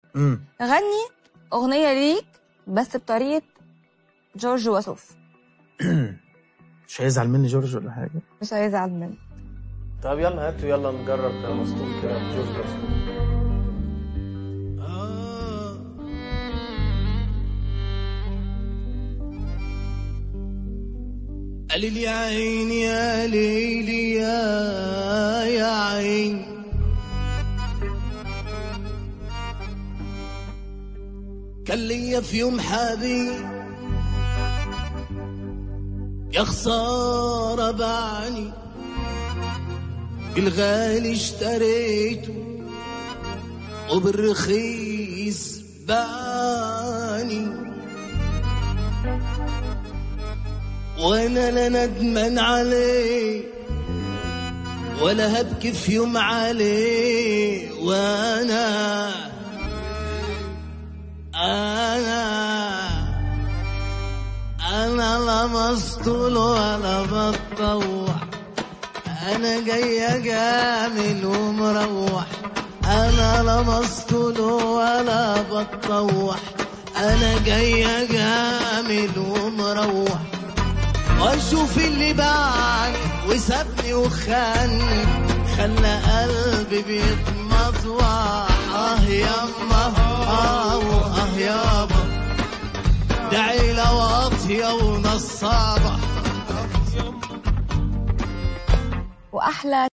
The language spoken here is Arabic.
غني اغنيه ليك بس بطريقه جورج وسوف. مش هيزعل مني جورج ولا حاجه؟ مش هيزعل مني. طب يلا هاتوا، يلا نجرب مسطول كده جورج وسوف. قال لي يا عيني يا ليلي يا عيني، كان ليا في يوم حبيب يا خسارة باعني، بالغالي اشتريته وبالرخيص باعني، وانا لا ندمان عليه ولا هبكي في يوم عليه، وانا لا مسطول ولا بتطوع، انا جاي جامل ومروح، انا لا مسطول ولا بتطوع، انا جاي جامل ومروح، واشوف اللي باعني وسابني وخاني، خلى قلبي بيتمطوع. يما يابا، ده عيلة واطية ونصابة. واحلى